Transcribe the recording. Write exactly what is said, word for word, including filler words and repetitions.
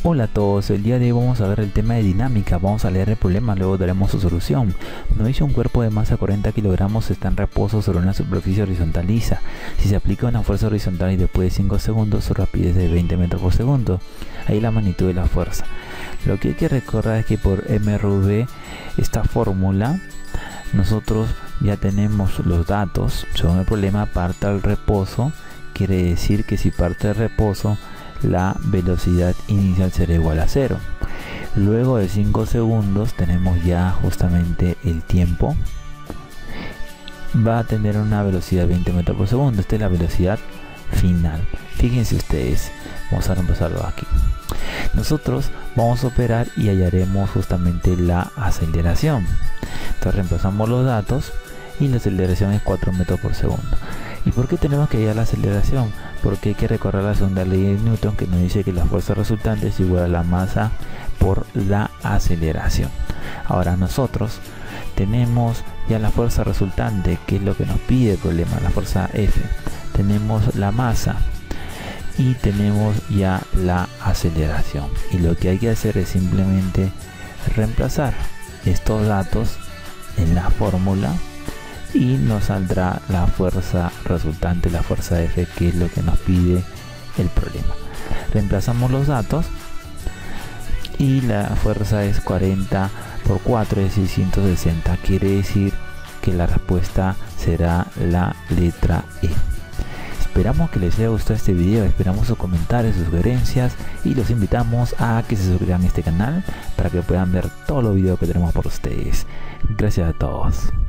Hola a todos, el día de hoy vamos a ver el tema de dinámica, vamos a leer el problema, luego daremos su solución. Nos dice un cuerpo de masa cuarenta kilogramos está en reposo sobre una superficie horizontal lisa. Si se aplica una fuerza horizontal y después de cinco segundos su rapidez es de veinte metros por segundo. Ahí la magnitud de la fuerza. Lo que hay que recordar es que por M R V, esta fórmula, nosotros ya tenemos los datos. Según el problema, parte al reposo, quiere decir que si parte del reposo, la velocidad inicial será igual a cero. Luego de cinco segundos tenemos ya justamente el tiempo. Va a tener una velocidad de veinte metros por segundo. Esta es la velocidad final. Fíjense ustedes, vamos a reemplazarlo aquí. Nosotros vamos a operar y hallaremos justamente la aceleración. Entonces reemplazamos los datos y la aceleración es cuatro metros por segundo. ¿Y por qué tenemos que hallar la aceleración? Porque hay que recordar la segunda ley de Newton, que nos dice que la fuerza resultante es igual a la masa por la aceleración. Ahora nosotros tenemos ya la fuerza resultante, que es lo que nos pide el problema, la fuerza F. Tenemos la masa y tenemos ya la aceleración. Y lo que hay que hacer es simplemente reemplazar estos datos en la fórmula y nos saldrá la fuerza resultante, la fuerza F, que es lo que nos pide el problema. Reemplazamos los datos y la fuerza es cuarenta por cuatro, es decir, ciento sesenta. Quiere decir que la respuesta será la letra E. Esperamos que les haya gustado este video, esperamos sus comentarios, sus sugerencias y los invitamos a que se suscriban a este canal para que puedan ver todos los videos que tenemos por ustedes. Gracias a todos.